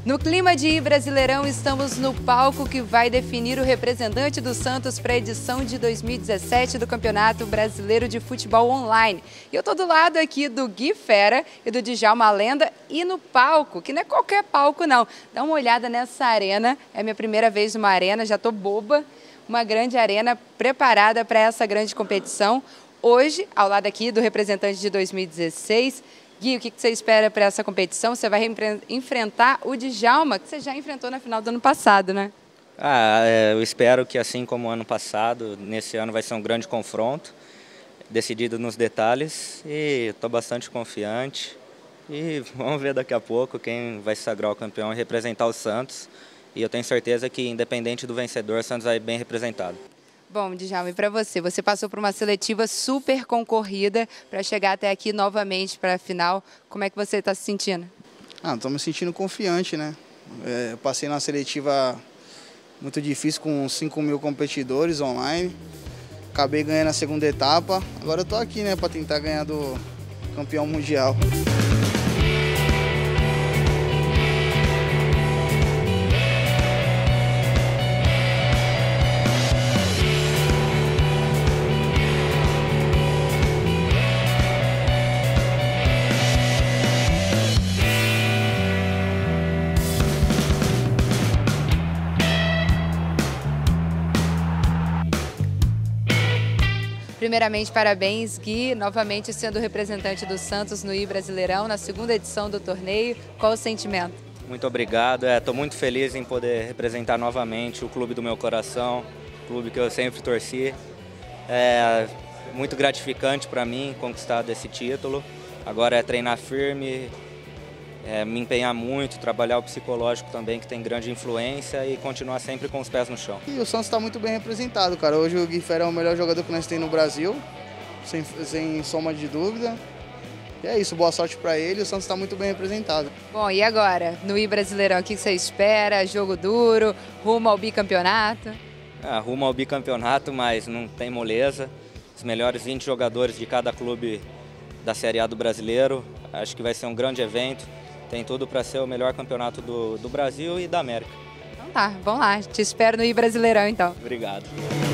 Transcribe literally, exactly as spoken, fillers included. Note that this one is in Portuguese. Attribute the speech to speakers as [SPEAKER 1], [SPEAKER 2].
[SPEAKER 1] No clima de Brasileirão, estamos no palco que vai definir o representante do Santos para a edição de dois mil e dezessete do Campeonato Brasileiro de Futebol Online. E eu estou do lado aqui do Gui Fera e do Djalma Lenda e no palco, que não é qualquer palco não. Dá uma olhada nessa arena, é a minha primeira vez numa arena, já estou boba. Uma grande arena preparada para essa grande competição. Hoje, ao lado aqui do representante de dois mil e dezesseis, Gui, o que você espera para essa competição? Você vai enfrentar o Djalma, que você já enfrentou na final do ano passado, né?
[SPEAKER 2] Ah, é, eu espero que, assim como o ano passado, nesse ano vai ser um grande confronto, decidido nos detalhes, e estou bastante confiante. E vamos ver daqui a pouco quem vai se sagrar o campeão e representar o Santos. E eu tenho certeza que, independente do vencedor, o Santos vai bem representado.
[SPEAKER 1] Bom, Djalma, e para você? Você passou por uma seletiva super concorrida para chegar até aqui novamente para a final. Como é que você está se sentindo?
[SPEAKER 3] Ah, estou me sentindo confiante, né? É, passei numa seletiva muito difícil com cinco mil competidores online. Acabei ganhando a segunda etapa. Agora eu estou aqui, né, para tentar ganhar do campeão mundial.
[SPEAKER 1] Primeiramente, parabéns, Gui, novamente sendo representante do Santos no I Brasileirão, na segunda edição do torneio. Qual o sentimento?
[SPEAKER 2] Muito obrigado, estou é, muito feliz em poder representar novamente o clube do meu coração, o clube que eu sempre torci. É muito gratificante para mim conquistar esse título. Agora é treinar firme, é, me empenhar muito, trabalhar o psicológico também, que tem grande influência, e continuar sempre com os pés no chão.
[SPEAKER 3] E o Santos está muito bem representado, cara. Hoje o Gui Fera é o melhor jogador que nós temos no Brasil, sem, sem soma de dúvida. E é isso, boa sorte para ele, o Santos está muito bem representado.
[SPEAKER 1] Bom, e agora, no I Brasileirão, o que você espera? Jogo duro, rumo ao bicampeonato?
[SPEAKER 2] Ah, rumo ao bicampeonato, mas não tem moleza. Os melhores vinte jogadores de cada clube da Série A do Brasileiro. Acho que vai ser um grande evento. Tem tudo para ser o melhor campeonato do, do Brasil e da América.
[SPEAKER 1] Então tá, vamos lá. Te espero no I Brasileirão, então.
[SPEAKER 2] Obrigado.